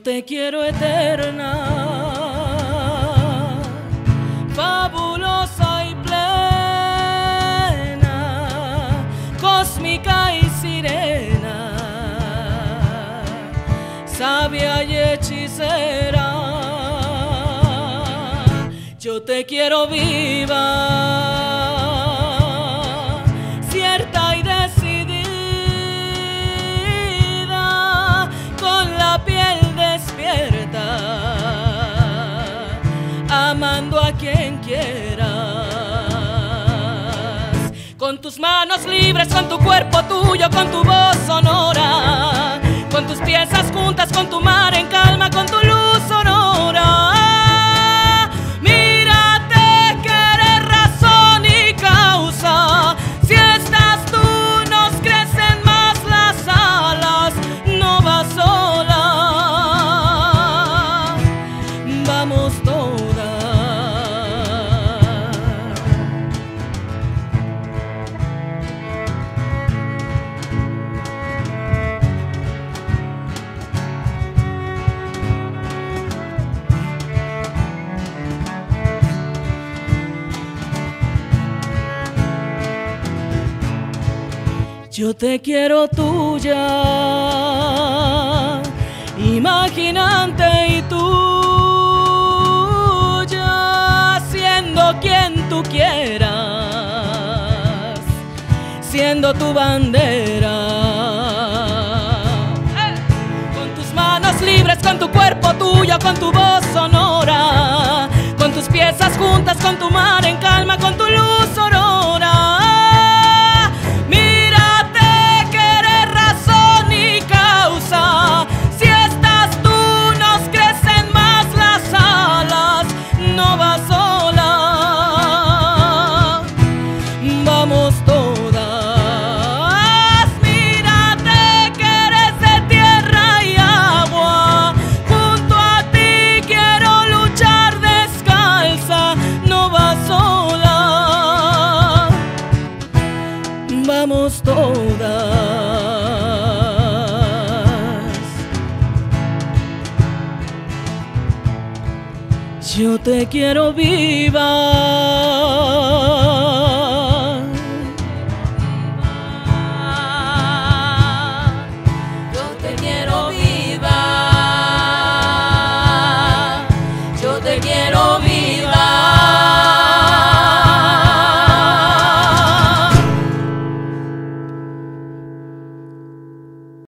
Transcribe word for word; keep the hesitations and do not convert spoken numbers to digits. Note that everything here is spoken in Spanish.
te quiero eterna, fabulosa y plena, cósmica y sirena, sabia y hechicera. Yo te quiero viva, cierta y decidida, con la piel despierta, amando a quien quieras. Con tus manos libres, con tu cuerpo tuyo, con tu voz sonora, con tus piezas juntas, con tu mar en calma, con tu luz sonora. Si estás tú, nos crecen más las alas. No vas sola, vamos todas. Yo te quiero tuya, imaginante y tuya, siendo quien tú quieras, siendo tu bandera. Con tus manos libres, con tu cuerpo tuyo, con tu voz sonora, con tus piezas juntas, con tu mar en calma, con tu luz aurora. Si estás tú, nos crecen más las alas. No vas sola, vamos todas. Mírate que eres de tierra y agua. Junto a ti quiero luchar descalza. No vas sola, vamos todas. Yo te quiero viva, yo te quiero viva, yo te quiero viva.